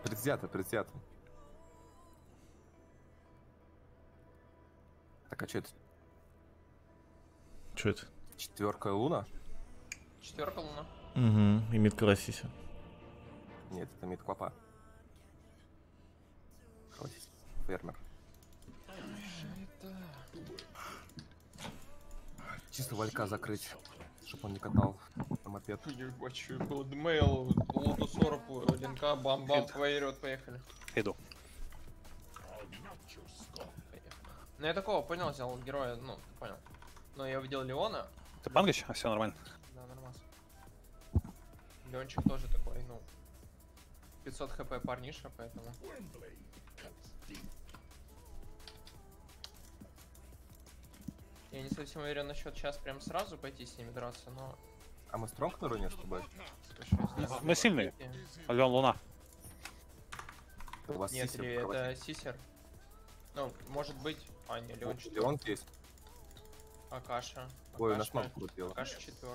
Предвзято. Так, а что это? Что это? 4 луна? 4 луна. Угу, и мид Красиси. Нет, это мид Клопа. Фермер. Чисто валька закрыть, чтобы он не катал на мопед. Ебать, что был дмейл, лотус орб, линка, бам-бам, вперед, поехали. Иду. Ну я такого понял, взял героя, ну, понял. Но я увидел Леона. Ты пангач? А, все нормально. Да, нормально. Леончик тоже такой, ну, 500 хп парниша, поэтому... Я не совсем уверен насчет сейчас прям сразу пойти с ними драться, но... А мы стронг на руне с тобой? Мы сильные. Леон Луна. У вас Нет, сисер или в кровати. это Сисер. Ну, может быть... А, не, Леон 4. Леон есть. Акаша. Ой, наш маг крутил. Акаша 4.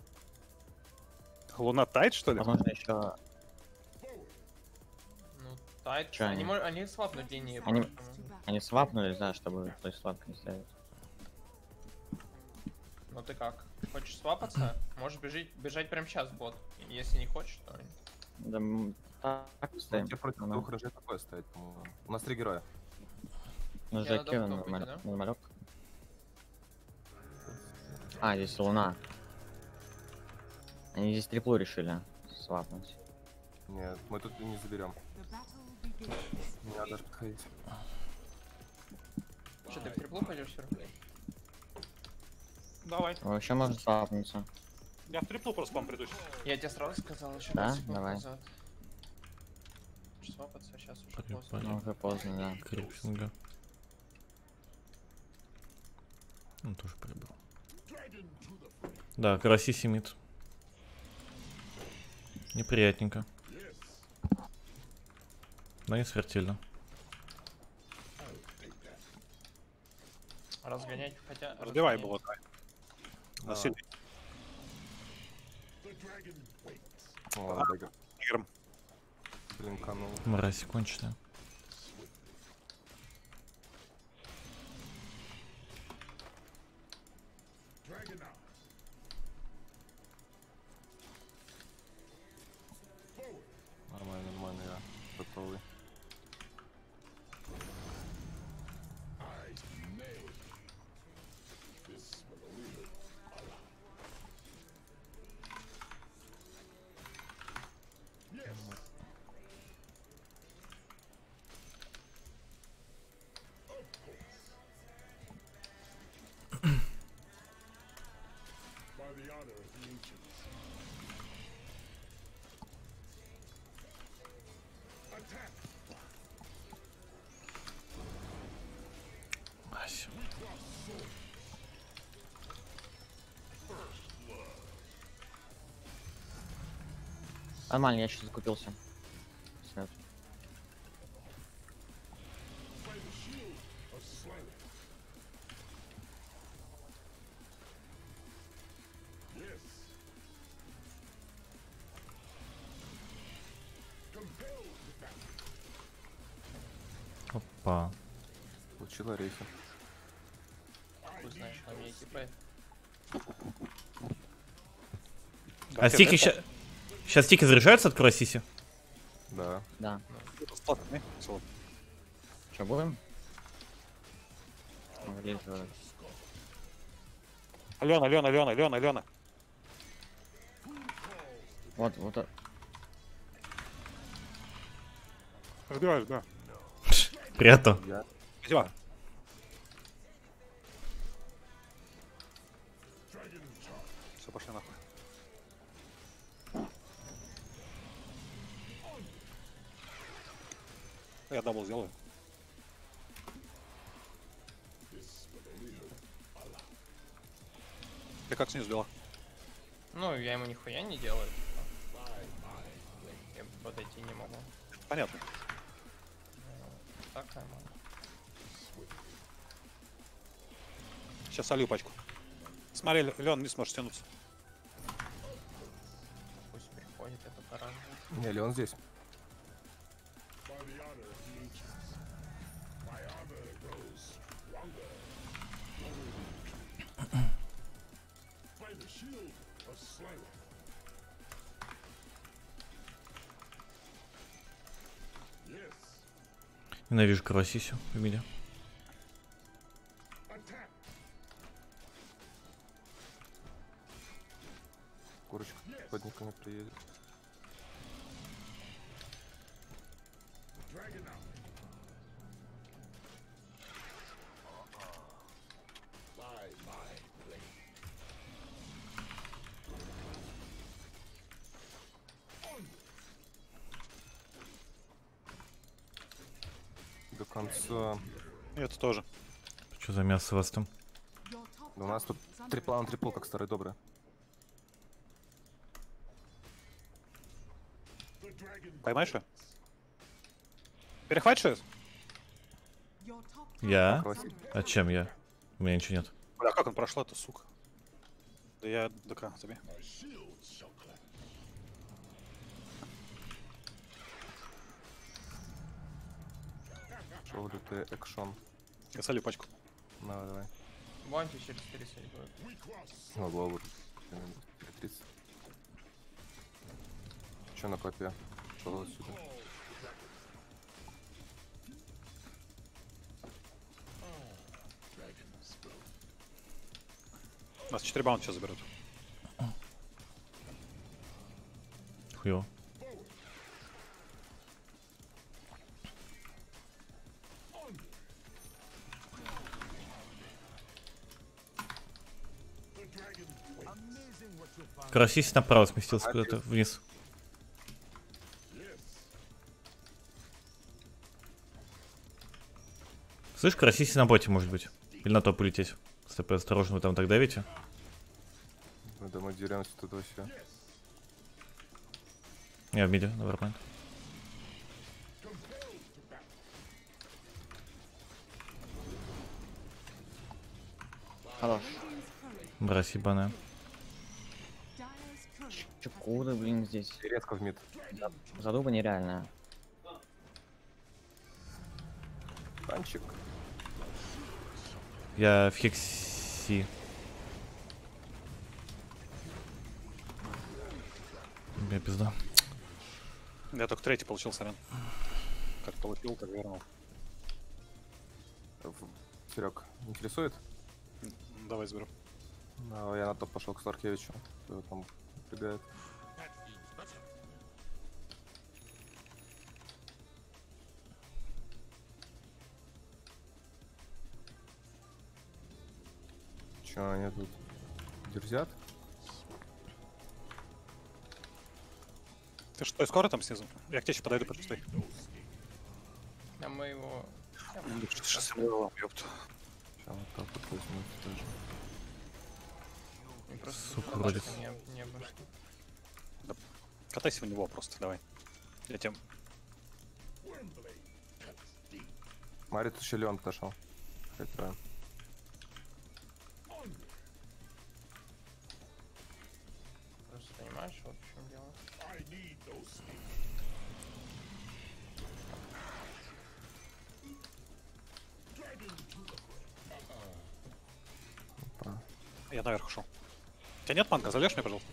Луна тайт, что ли? Возможно, еще. Ну, тайт. Чё они? Они свапнут линии. Они- поэтому- Они свапнулись, да, чтобы то есть свапка не ставить. Ну ты как? Хочешь свапаться? Можешь бежать прямо сейчас, бот. Если не хочешь, то... Да, так стоим. Тебе против Ну, двух рыжей такое стоит, по-моему. У нас 3 героя. ну, Я Жаки, на доктор выйти, да? нормалек. А, здесь луна. Они здесь триплу решили свапнуть. Нет, мы тут не заберем. Не надо подходить. Что, ты в триплу пойдешь все равно? Давай. Вообще можно свапнуться. Я в триплу просто к вам приду. Я тебе сразу сказал еще Да? 20 секунд Давай. назад. Хочешь свапаться, а сейчас уже Прикольно. поздно. Ну, уже поздно, да. Крипсинга. Он тоже прибыл. Да, Красиси мид. Неприятненько. Да, не смертельно. Разгонять хотя... Разбивай разгонять. было. Давай. Да. На сильный. О, Дагер. Игром. Блинканул. Мразь конченая. Нормально, я готовый. Ась. Нормально, я сейчас закупился. Всё. Опа. Получила рейфи. Хуй знаешь, на меня кипает. А стики сейчас стики заряжаются от Красиси? Да. Да. Бесплатный. Всё. Что, будем? Вылизываю. Алена. Вот. Разбиваешь, да. Приятно. Я. Спасибо. Все, пошли нахуй. Я дабл сделаю. Ты как снизу сделала? Ну, я ему нихуя не делаю. Я подойти не могу. Понятно. Так нормально. Сейчас солью пачку. Смотри, Леон не сможет тянуться. Пусть приходит, это пора. Не, Леон здесь. Ненавижу кровосисю в мире. Курочка под никому приедет. До конца. И это тоже. Что за мясо у вас там? Да у нас тут трипл на трипл, как старый добрый. Поймаешь ее? Перехватишь ее? Я? Кровосись. А чем я? У меня ничего нет. Бля, как он прошла, эта сука? Да я ДК тебе. Шоу ты экшон. Я солю пачку. Давай, давай. Бонти через 30 будет. Ну, голову. 30. Че на копе? Шел отсюда. Нас 4 баунти сейчас заберут. Хуёво. Кровосись направо сместился куда-то вниз. Слышь, кровосись на боте может быть. Или на топ улететь. СТП, осторожно, вы там так давите. Мы домой деремся тут вообще. Я в миде, наверное. Хорош. Брась ебаная. Чекуды, блин, здесь. Резко в мид. Задуба нереальная. Танчик. Я в хекси. Бля, пизда. Я только третий получил, сорян. Как получил, так вернул. Серег, интересует? Давай заберу. Ну, я на топ пошел к Старкевичу. Кто там прибегает. Че они тут дерзят? Ты что, скоро там снизу? Я к тебе еще подойду, почти. А мы его... Сейчас я было, ёпта. Сейчас вот так вот возьму тоже. не просто Сука, задачка вроде. не обошли. Катайся в него просто, давай. Я тем. Смотри, тут еще Леон отошел. Хотя... Просто понимаешь, вот в чем дело. Я наверх ушел. У тебя нет манка? Зальешь мне, пожалуйста?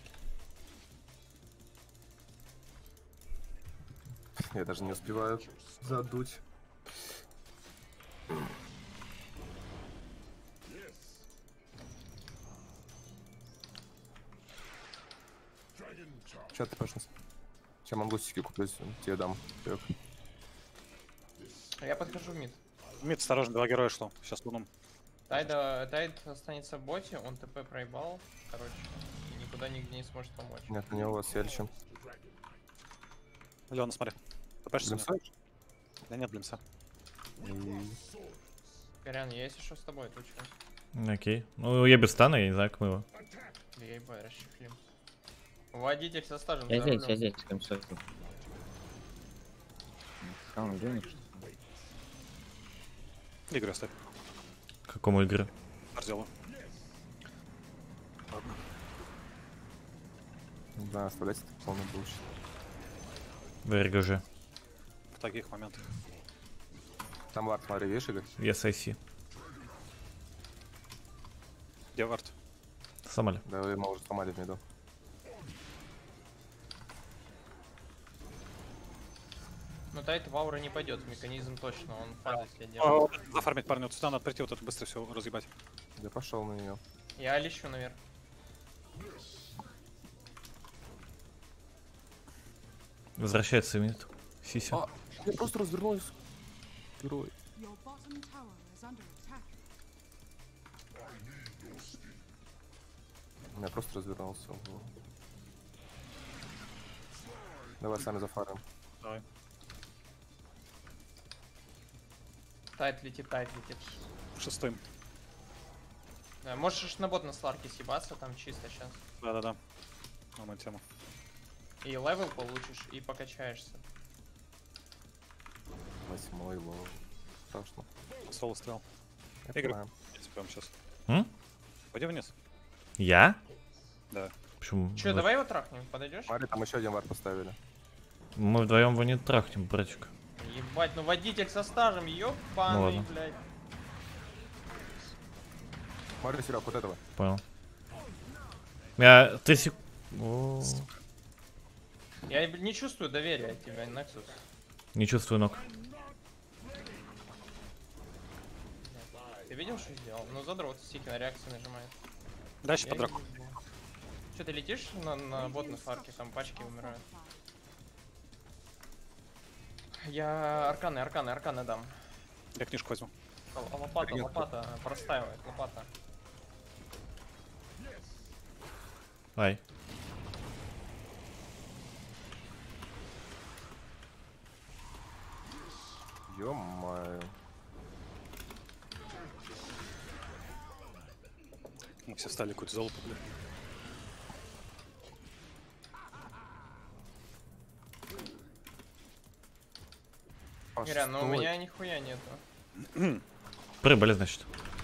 Я даже не успеваю задуть. Сейчас ты пошли. Сейчас мангустики куплю, тебе дам. Серег. Я подхожу в мид. Мид, осторожно, два героя шло. Сейчас луном. Тайд останется в боте, он ТП проебал, короче, и никуда нигде не сможет помочь. Нет, не у вас, я лечу. Леон, смотри. ТПшься? Блимсуешь? Да нет, блимса. Корян, я если что с тобой, ты чё? Окей. Ну, я без стана, я не знаю, как мы его. Да я ебать, расчехлим. Водитель со стажем Я за здесь, рулем. я здесь, с кем сойду. Там денег, что ли? Игорь, оставь. Какому игры? Сделаю. Да, оставляйте, это полный булщит. В РГЖ. В таких моментах. Там вард, смотри, видишь, Игорь? Yes, I see. Где вард? Сломали. Да, вы ему уже сломали в миду. Ну тайт в ауры не пойдет, механизм точно, он фазы себе держит. Зафармить парня, вот сюда надо прийти, вот это быстро все разъебать. Я пошел на нее. Я лечу наверх. Возвращается минут. Сися. А, я просто развернулась. Герой. Your bottom tower is under attack. Я просто развернулся. Давай сами зафарим. Давай. Тайт летит, тайт летит. Шестым. Да, можешь на бот на сларке съебаться, там чисто сейчас. Да-да-да. Нормальная тема. И левел получишь, и покачаешься. 8-й лоу. Страшно. Соло стрел. Я Игорь. понимаю. Прям сейчас. М? Пойди вниз. Я? Да. Почему? Че, давай его трахнем, подойдешь? Смотри, там еще один вард поставили. Мы вдвоем его не трахнем, братчик. Ебать, ну водитель со стажем, Ну ёбаный, ладно. блядь. Смотри, Серег, вот этого. Понял. Я 3 сек... Я не чувствую доверия от тебя, Nexus. Не чувствую ног. Ты видел, что сделал? Ну задрот, стики на реакции нажимает. Дальше по драку. Че, ты летишь на бот на сларке, там пачки умирают. Я арканы дам. Я книжку возьму. А лопата простаивает, лопата. Ай. Ё-моё. Мы все стали какую-то золото, бля. Миря, ну у меня нихуя нету. Прибыли, значит.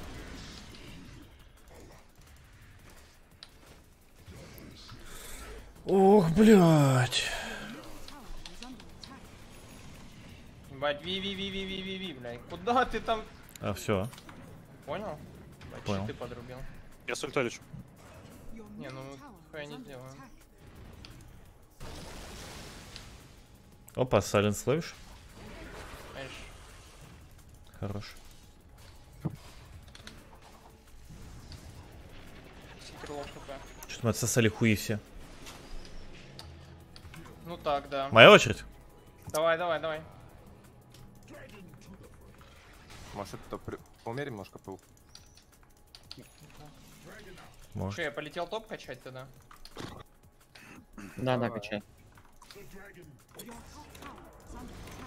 Ох, блядь. Ебать, ви, блядь. Куда ты там? А, все. Понял? Ебать, Понял. щиты подрубил. Я с ультой лечу. Your Не, ну middle tower хуя is не under сделаем. attack. Опа, Сайленс ловишь? Знаешь, Хорош. секрелов хп. Что-то мы отсосали хуи все. Ну так, да. Моя очередь? Давай. Может, это поумерим немножко пыл? Может. Че, я полетел топ качать тогда? Да, Давай. качай. Your top tower is under attack.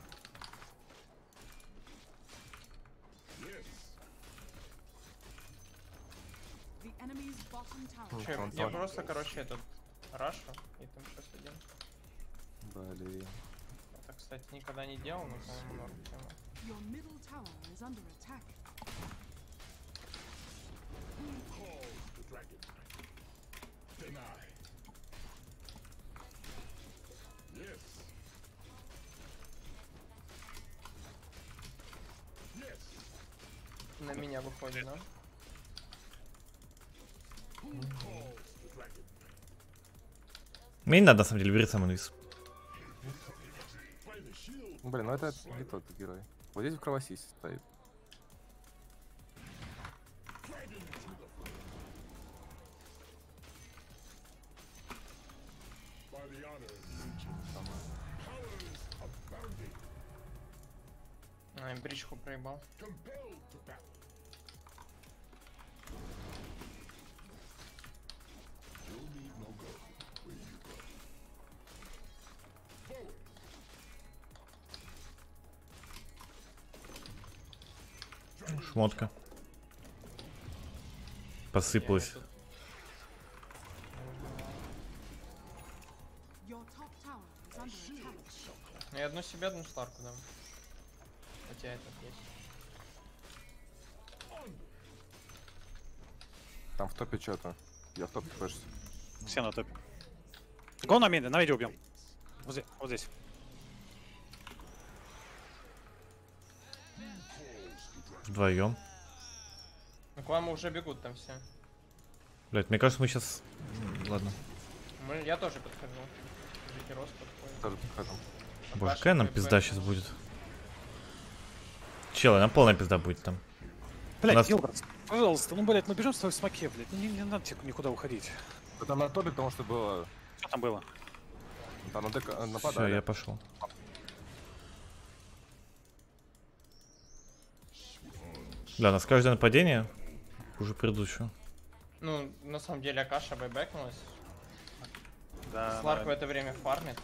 The enemy's bottom tower. Че, он я так. просто, короче, этот рашу, и там сейчас один. Блин. Это, кстати, никогда не делал, но, по-моему, норм тема. Your middle tower is under attack. На меня выходит, да? Мне не надо, на самом деле, бери сам инвиз. Блин, ну это не тот герой. Вот здесь в кровосисе стоит. А, бричку проебал. Шмотка. Посыпалась. Я тут- Your top tower is under attack. Ну, я одну себе, одну сларку дам. У тебя этот есть. Там в топе что-то. Я в топе пэшься. Все на топе. Го на меди убьем. Вот здесь. Вот здесь. Вдвоем. Ну, к вам уже бегут там все. Блять, мне кажется, мы сейчас... Ладно. Я тоже подхожу. Житирос подходит. Тоже подхожу. Боже, Паша, какая нам ПП. пизда сейчас будет? Чел, нам полная пизда будет там. Блять, Нас- Гилберт, пожалуйста, ну, блять, мы бежим с тобой в смоке, блять. Не надо тебе никуда уходить. Да там на топе, потому что было... Что там было? Там на ДК Все, нападали. я пошел. Бля, у нас каждое нападение хуже предыдущего. Ну, на самом деле, Акаша байбекнулась. Да, Сларк в это время фармит.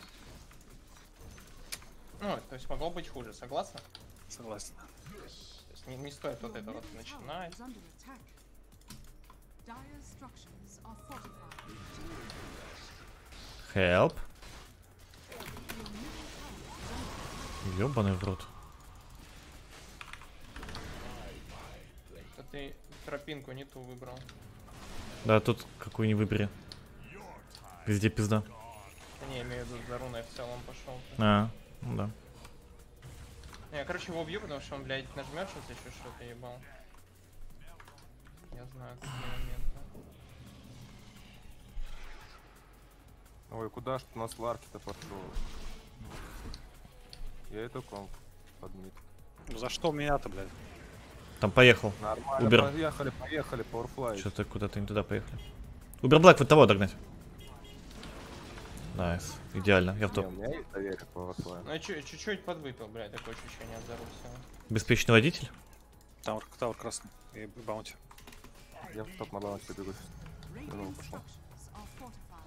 Ну, то есть могло быть хуже, согласна? согласен. То есть не стоит вот это вот начинать. Is under attack. Dire structures are fortified. Help. Ёбаный в рот. Это ты тропинку не ту выбрал. Да, тут какую не выбери. Везде пизда. Да не, я имею в виду, за руной в целом пошел. А, ну да. Я, короче, его убью, потому что он, блядь, нажмет что-то еще что-то ебал. Я знаю, какие моменты. Ой, куда ж ты на Сларке-то пошел? Я это комп подмит. Ну за что меня-то, блядь? Там поехал. Нормально, Убер. поехали, Powerfly. Что-то куда-то не туда поехали. Убер Блэк, вот того догнать. Найс. Идеально, я в Не, топ. у меня есть доверие к Powerfly. Ну, я чуть-чуть подвыпил, блядь, такое ощущение от Заруса. Беспечный водитель. Тауэр красный и баунти. Я в топ на балансе бегу. Radiant пошел. structures are fortified.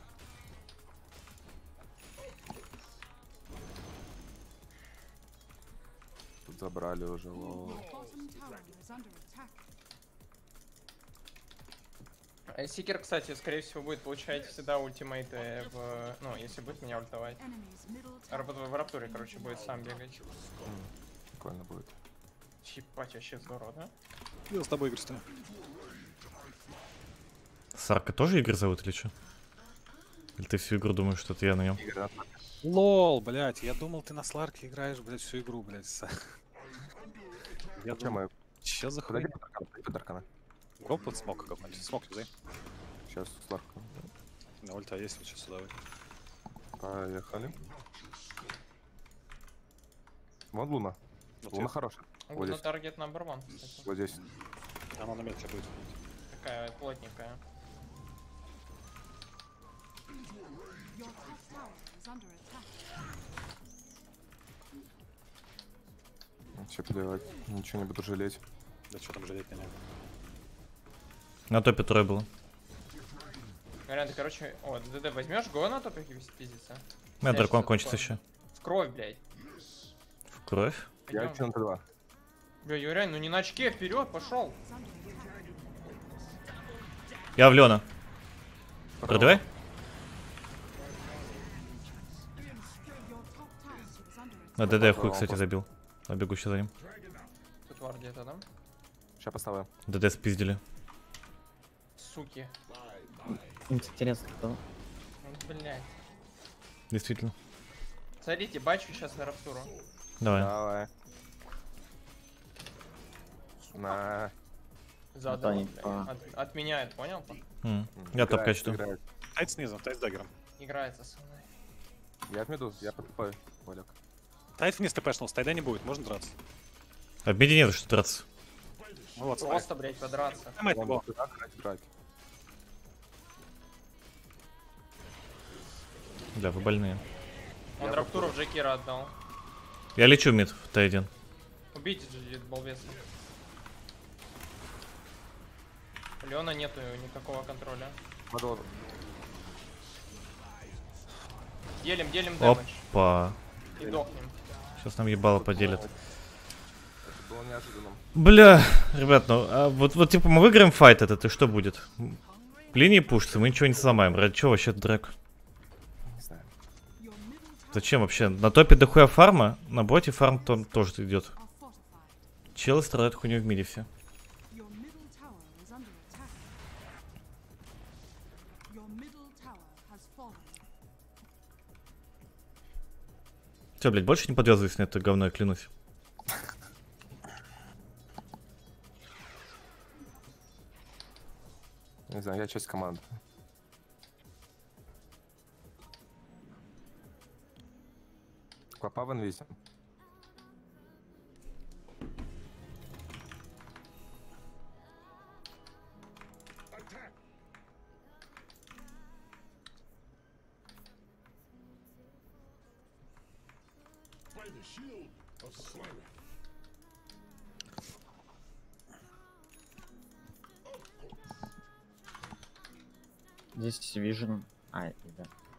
Тут забрали уже. лол. Your bottom tower is under attack. Сикер, кстати, скорее всего, будет получать всегда ультимейты в... Ну, если будет меня ультовать. Enemy's middle tower. В Раптуре, короче, будет сам бегать. Прикольно будет. Чипать вообще здорово, да? Я с тобой, Игорь, стою. Сарка тоже Игорь зовут или что? Или ты всю игру думаешь, что это я на нем? Игорь, на топе. Лол, блядь, я думал, ты на Сларке играешь, блядь, всю игру, блядь. Я Чем думал, мы? чё за Подойди хуйня? под Аркана. Гоп под смока какой-нибудь. Смок взяй. Сейчас Сларка. На ульта есть, сейчас сюда выйдет. Поехали. Вон Луна. Вот Луна я- хорошая. Вот Вот на здесь. таргет number one, кстати. Вот здесь. Она на метке будет. Такая плотненькая. Your top tower is under attack. Вообще плевать. Ничего не буду жалеть. Да что там жалеть на него? На топе трое было. Говорят, ты, короче... О, ДД, возьмешь го на топе пиздиться? У меня Знаешь, дракон что кончится такое? еще. В кровь, блядь. В кровь. Я Пойдём. идти на Т2. Бля, Юрий, ну не на очке, вперед, пошел. Я в Лена. Продавай. Your top tower is under attack. На ДД хуй, кстати, забил. Я бегу еще за ним. Тут вар где-то, да? Сейчас поставим. ДД спиздили. Суки. Интересно, кто? Ну, блядь. Действительно. Смотрите, бачу сейчас на Раптуру. Давай. Давай. На. Задал, они блядь. по- Отменяет, понял? Я топ Играет, качу. играет. Тайт снизу, тайт с даггером. Играется со мной. Я отмеду, я подкупаю. Валек. Тайт вниз тпшнул, тайда не будет, можно драться. А в миде не за что драться. Ну вот, смотри. Просто, блядь, подраться. Мать Вон его. туда играть. Бля, вы больные. Он Раптуру в Джекира отдал. Я лечу мид в Т1. Убейте же балбеса. У Леона нету никакого контроля. Подол. Делим дэмэдж. Опа. И дохнем. Сейчас нам ебало поделят. Это было неожиданно. Бля, ребят, ну а вот типа мы выиграем файт этот, и что будет? Линии пушатся, мы ничего не сломаем. Ради чего вообще дрэк? Не знаю. Your middle tower Зачем вообще? На топе дохуя фарма, на боте фарм тоже идет. are fortified. Челы страдают хуйню в миде все. Your middle tower is under attack. Your middle tower has fallen. Все, блядь, больше не подвязывайся на это говно, я клянусь. знаю, я часть команды. Клопа в инвизе. Здесь вижен. А, да.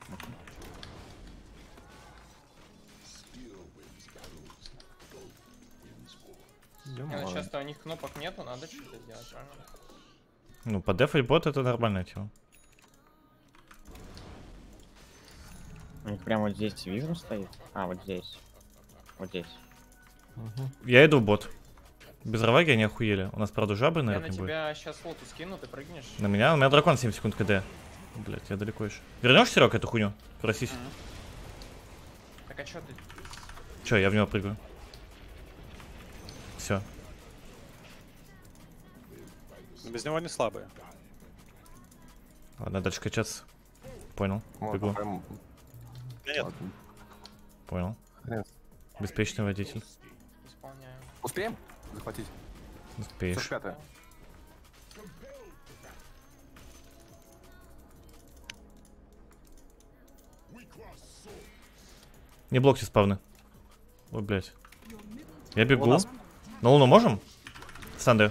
Не, ну сейчас-то у них кнопок нету, надо что-то делать, правильно? Ну, подефать бот это нормальная тема. У них прям вот здесь вижен стоит. А, вот здесь. Вот здесь. Я иду в бот. Без раваги они охуели. У нас, правда, жабы, Я на наверное, не будет. тебя сейчас лоту скину, ты прыгнешь. На меня? У меня дракон 7 секунд КД. Блять, я далеко еще. Вернешь, Серег, эту хуйню? Просись. Так а чё ты? Че, я в него прыгаю. Все. Без него не слабые. Ладно, дальше качаться. Понял. Вот, Бегу. прям- Нет. Ладно, Понял. хрен. Беспечный водитель. Исполняю. Успеем захватить? Успеешь. 45-е. Не блокте спавны. Ой, блять. Я бегу. У нас- На луну можем? Сандер.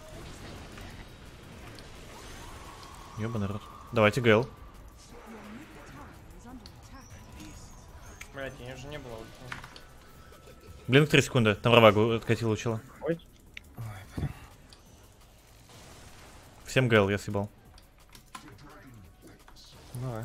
Ёбаный рот. Давайте ГЛ. Блять, я уже не было. Блин, 3 секунды. Там равагу откатил учила. Ой. Всем ГЛ я съебал. Давай.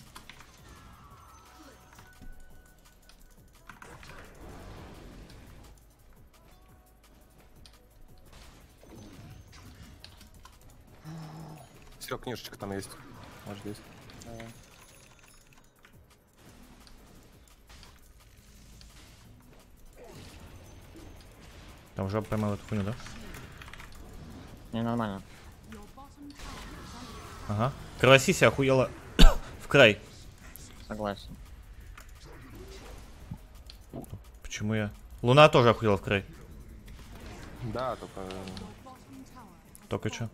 Серег, книжечка там есть. Вот здесь. Там уже поймал эту хуйню, да? Не, нормально. Ага. Кровосися охуела в край. Согласен. Почему я? Луна тоже охуела в край. Да, только... Только что?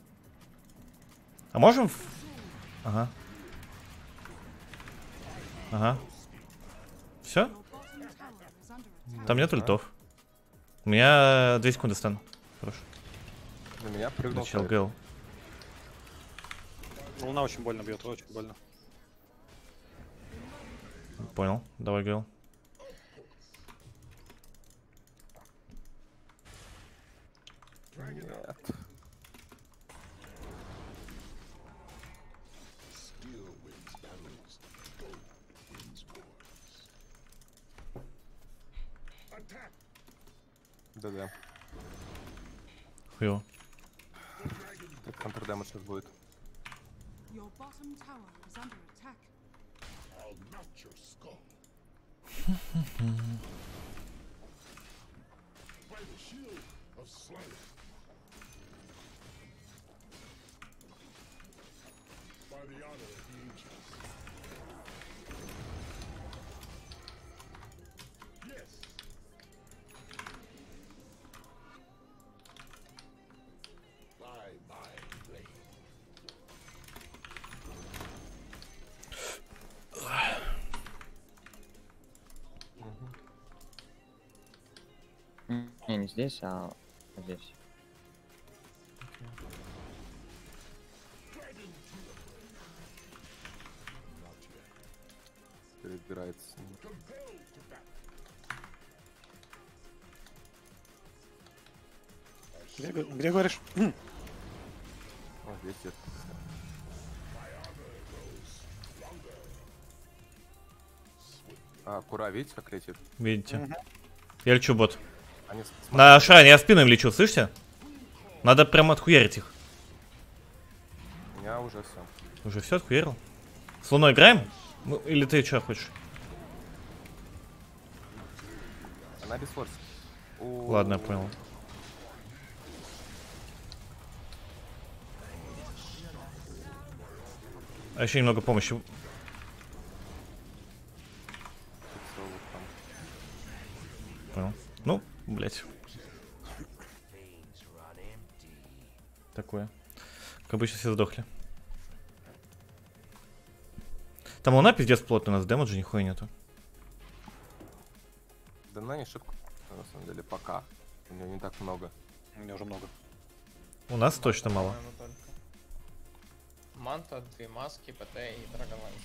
А можем? Ага. Ага. Все? Там нет ультов. У меня 2 секунды стан. Хорошо. На меня прыгнул. Начал сайт. ГЛ. Луна очень больно бьет, очень больно. Понял. Давай ГЛ. Нет. Да-да. Хуёво. Так контрдэмэдж сейчас будет. Your bottom tower is under attack. Не, не здесь, а вот здесь. Перебирается. Где говоришь? Вот здесь где-то. А, Кура, видите, как летит? Видите? Я лечу бот. Они На шрайне я в спину им лечу, слышите? Надо прям отхуярить их. У меня уже все. Уже все отхуярил? С луной играем? Ну, или ты что хочешь? Она без форса. Ладно, я понял. А еще немного помощи. Фиксовал там. Понял. Ну, блять. Такое. Как обычно все сдохли. Там луна пиздец плотно, у нас демеджа нихуя нету. Да на не шибко, на самом деле, пока. У нее не так много. У меня уже много. У нас точно мало. По-моему, только. Манта, 2 маски, ПТ и Драгонланс.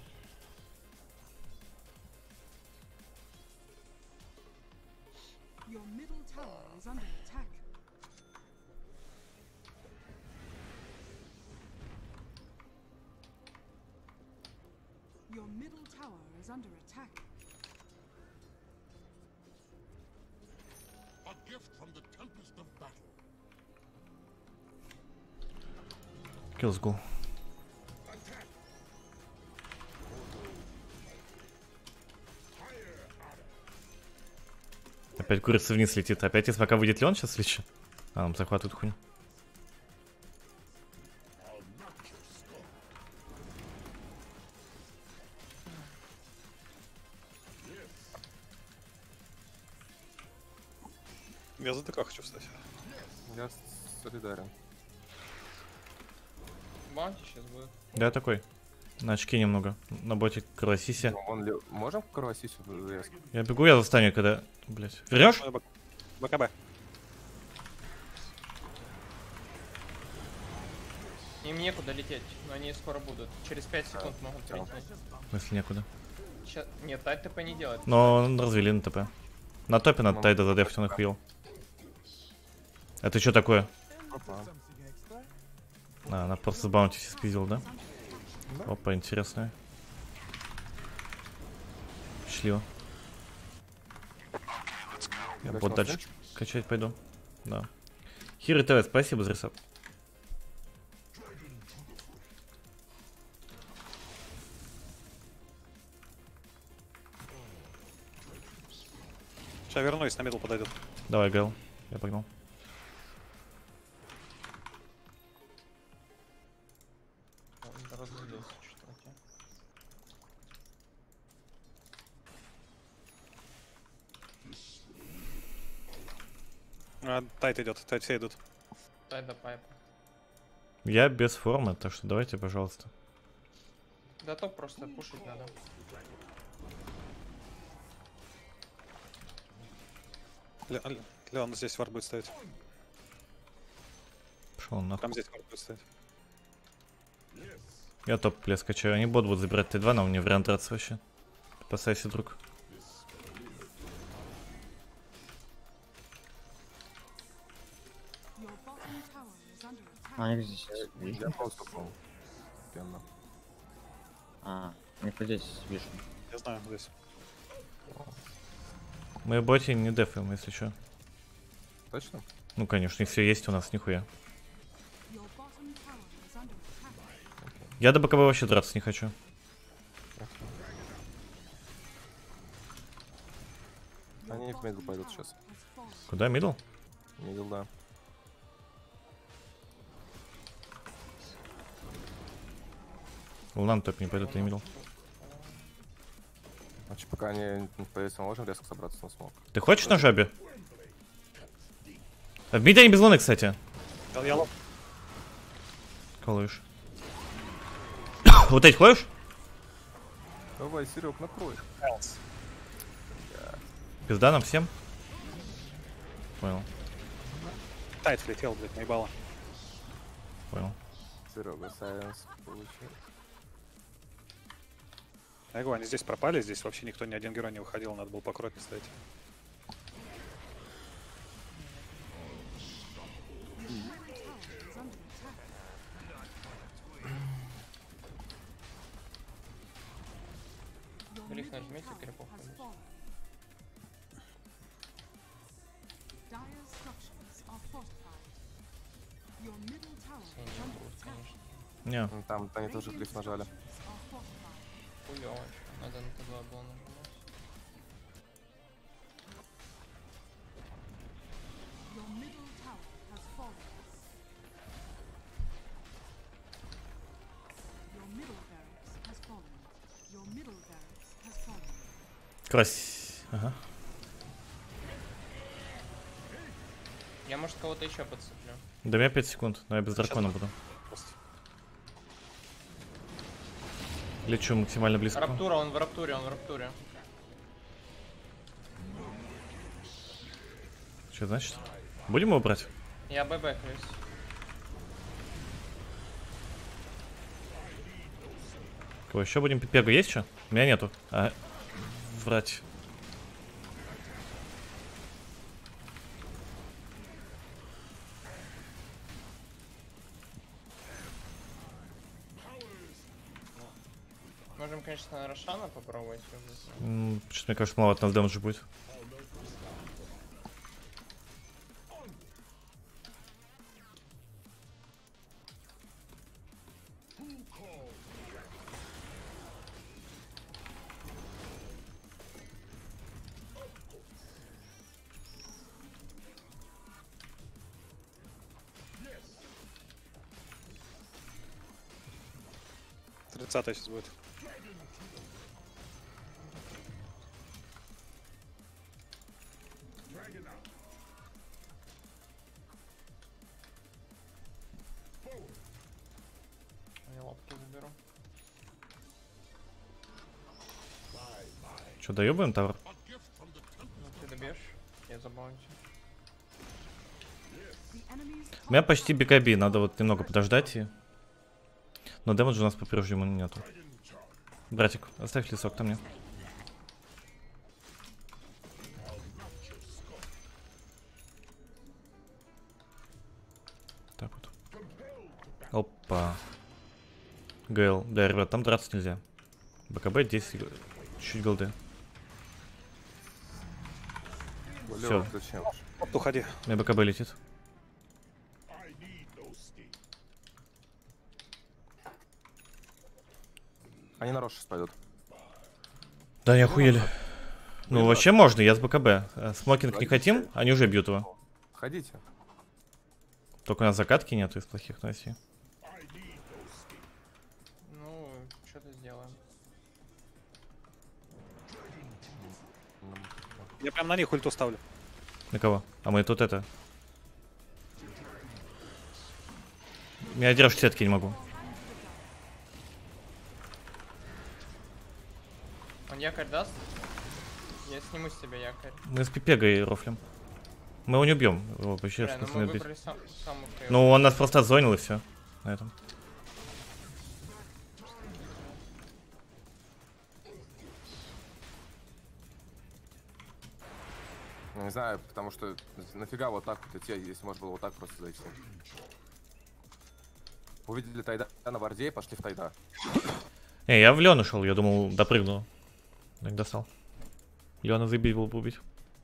Your middle tower is under attack. Your middle tower is under attack. A gift from the tempest of battle. Kills go. Опять курица вниз летит. Опять из пока выйдет ли он сейчас или что? А, нам захватывает хуйню. Я за ТК хочу встать. Я солидарен. Баунти сейчас будет. Да, такой. На очки немного. На боте Кровосисе. Ну, он ли... Можем кровосисю резко? Я бегу, я застаню, когда... Блять. Вернешь? БКБ. Им некуда лететь, но они скоро будут. Через 5 секунд могут всё. прийти. Если некуда. Нет, Тайд ТП не делает. Но развели на ТП. На топе надо Ну, Тайда задефать, он охуел. Это что такое? Опа. А, она просто с баунти спиздила, да? Опа, интересно. Счастливо. Я Дальше вот на дальше встречу? качать пойду. Да. Хири ТВ, спасибо за ресап. Сейчас вернусь, на мидл подойдет. Давай, Гэл. Я погнал. Он разделился что-то. Тайт идет, тайт все идут. Тайда пайп. Я без формы, так что давайте, пожалуйста. Да топ просто пушить надо. Леон здесь вар будет ставить. Пошел он нахуй. Там здесь вар будет ставить. Я топ плес качаю. Они бот будут забирать Т2, нам не вариант драться вообще. Спасайся, друг. Your bottom tower is under attack. А, их здесь вижу. Я просто упал. Пенно. А, у них вот здесь вижу. Я знаю, здесь. Мы боти не дефаем, если что. Точно? Ну, конечно, и все есть у нас, нихуя. Your bottom tower is under attack. Я до боковой вообще драться не хочу. Они в мидл пойдут сейчас. Has fallen. Куда, мидл? Мидл, да. Луна на топ не пойдут, и мидл. Значит, пока они не появятся, мы можем резко собраться на смог. Ты хочешь на жабе? А в миде они без луны, кстати. Я лоб. Колышь. Вот эти ходишь? Давай, Серег, накрой. Пизда нам всем? Понял, Тайт влетел, блядь, наебало. понял. Серега, сайленс получил. Я говорю, они здесь пропали, здесь вообще никто, ни один герой не выходил, надо было по кроке ставить. Гриф нажмите, крипов. Has fallen. Dire structures are fortified. Your middle tower Я is не under могу, attack. конечно. Не, Ну, там они тоже клиф нажали. Structures are fortified. Хуёво ещё. Надо на Т2 было нажимать. Your middle tower has fallen. Your middle Ага. Я, может, кого-то еще подцеплю. До меня 5 секунд, но я без дракона буду. Просто. Лечу максимально близко. Раптура, он в раптуре, он в раптуре. Что значит? Будем его брать? Я бэкаюсь. Кого еще будем? Пепегу есть что? У меня нету. Врать. Можем, конечно, Рошана попробовать. Что-то мне кажется, мало от нас дэмэджа будет. Тридцатая сейчас будет. Я лапки заберу. Что, доебаем тавр? Ну, ты добьешь? Я забаунти. The enemy's У меня почти BKB, надо вот немного подождать и... Но дэмэджа у нас по-прежнему нету. Братик, оставь лесок там мне. Так вот. Опа. ГЛ. Да, ребят, там драться нельзя. БКБ 10, чуть голды. Лёва, зачем? Оп, уходи. У меня БКБ летит. Они на Рош сейчас пойдут. Да, не охуели. Ну, вообще можно, я с БКБ. Смокинг не хотим, они уже бьют его. Ходите. Только у нас закатки нету из плохих новостей. Ну, что-то сделаем. Я прям на них ульту ставлю. На кого? А мы тут это... Я держу сетки не могу. Он якорь даст? Я сниму с тебя якорь. Мы с Пипегой рофлим. Мы его не убьем. Его вообще Бля, ну смысла мы не убить. выбрали самую крайнюю. Ну, он нас просто отзонил и все. На этом. Ну, не знаю, потому что нафига вот так вот идти, если можно было вот так просто зайти. Увидели тайда на варде и пошли в тайда. Не, я в Лен ушел, я думал, допрыгну. Но не достал. Лена заебись было бы убить.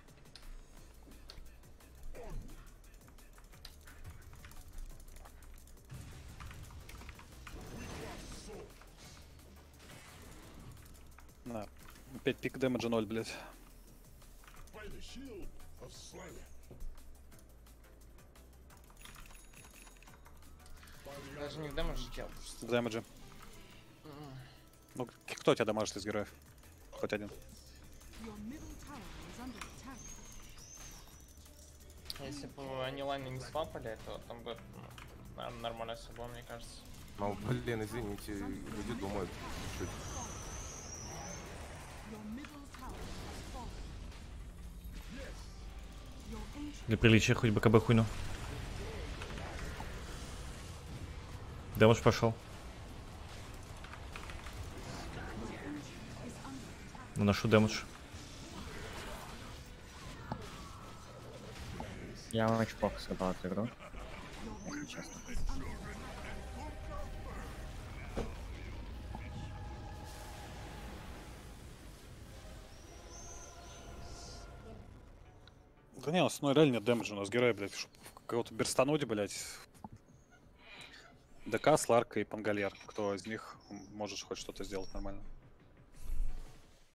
На. Опять пик дэмэджа 0, блядь. By the shield of Slayer. Даже не в дэмэдж сделал. Дэмэджа. Ну, кто тебя дамажит из героев? Хоть один. your middle tower is under attack. Если бы они лайны не свапали, то там бы наверное, нормально все было, мне кажется. Ну, блин, извините, люди думают чуть. Your middle tower has fallen. Your ancient Для приличия хоть БКБ хуйну. Дэмэдж пошел. Наношу дэмэдж. Я очень плохо сыграл эту игру. Если честно. Да не, у нас ну, реально нет дэмэджа, у нас герои, блядь, чтоб кого-то берстануть, блядь. ДК, Сларка и Пангальер. Кто из них может хоть что-то сделать нормально?